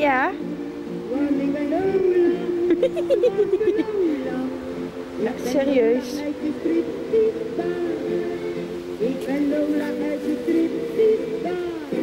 Ja. Ja, serieus. Ik ben Lola uit de striptease.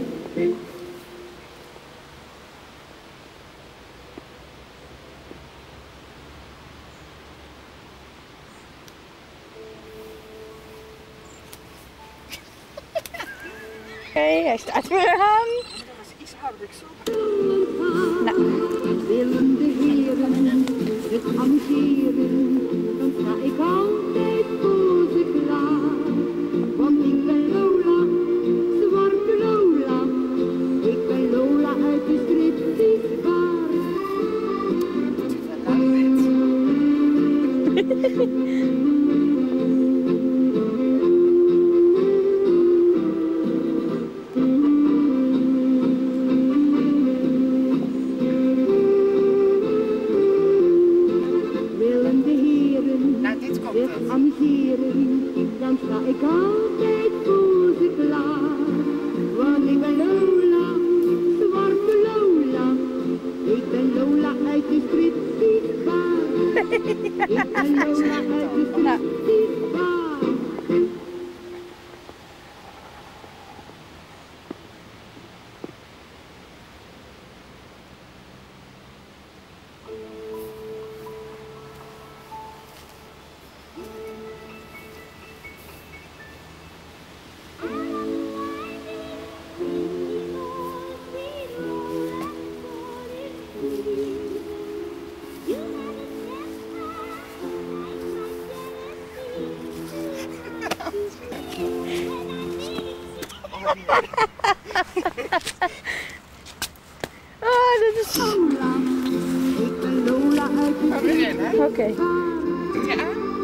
Oké, hij staat weer aan. Dat was iets harder, ik zo. Nou. Willen de heren het amuseren, dan sta ik altijd voor ze klaar. Want ik ben Lola, zwarte Lola, ik ben Lola uit de stripteasebar. Zich amuseren, dan sta ik altijd voor ze klaar. Want ik ben Lola, zwarte Lola, ik ben Lola uit de stripteasebar. Ik ben Lola uit de stripteasebar. Oh, dat is... Lola, ik ben Lola uit de stripteasebar. Oké. Ja.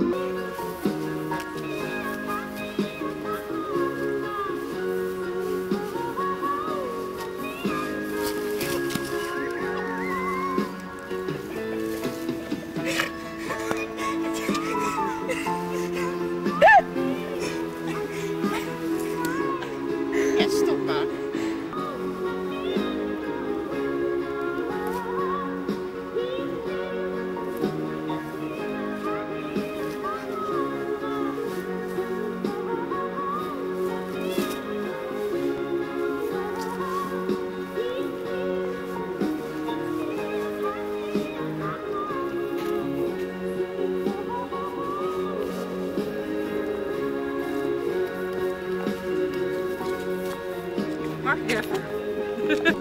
Ja, stop maar. Mag ik even?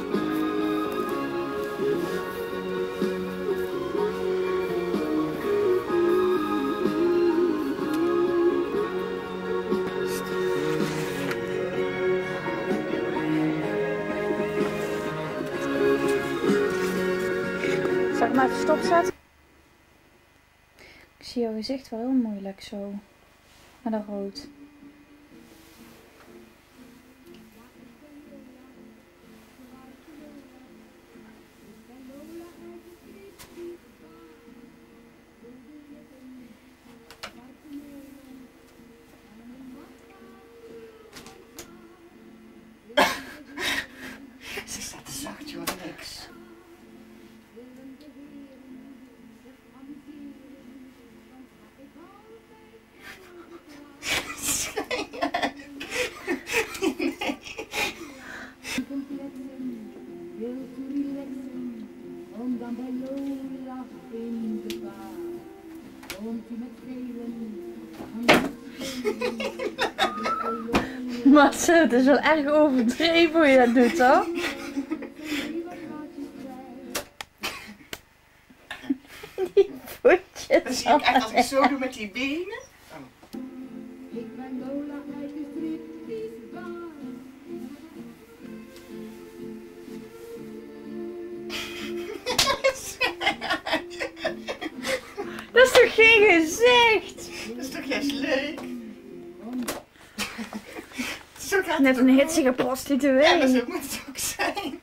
Zal ik maar even stopzetten? Ik zie jouw gezicht wel heel moeilijk zo. Met een rood. Ze staat te zacht, joh, niks. Om dan bij Lola in de bar. Komt u met velen. Matze, het is wel erg overdreven hoe je dat doet, hoor. Die voetjes. Dan zie ik echt als ik zo doe met die benen. Ik ben Lola uit de stripteasebar. Dat is toch geen gezicht? Dat is toch juist leuk? Zo gaat Net het een ook. hitsige Ja, maar prostituee. zo moet het ook zijn.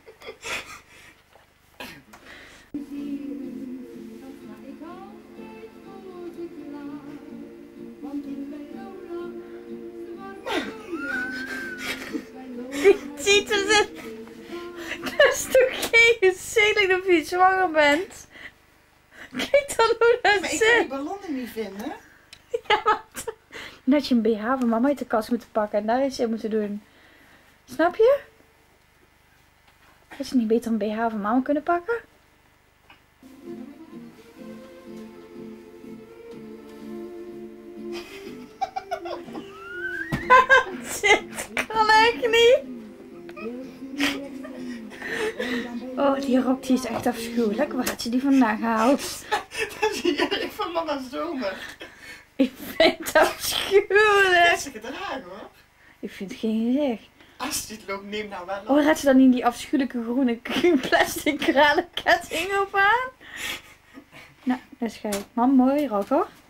Die titel zit... Dat is toch geen gezicht? of je zwanger bent. Kijk dan hoe dat Maar ik kan zit. die ballonnen niet vinden. Ja, wat? Dat je een BH van mama uit de kast moet pakken en daar iets in moeten doen. Snap je? Dat je niet beter een BH van mama kunnen pakken? Dit kan echt niet. Oh, die rok die is echt afschuwelijk. Waar had je die vandaan gehaald? Dat is jurk van mama zomer. Ik vind het Dat afschuwelijk. is gedragen hoor. Ik vind het geen gezicht. Als je dit loopt, neem nou wel op. Oh, had ze dan niet die afschuwelijke groene plastic kralenketting op aan? Nou, dat is gek. Man, mooi rok hoor.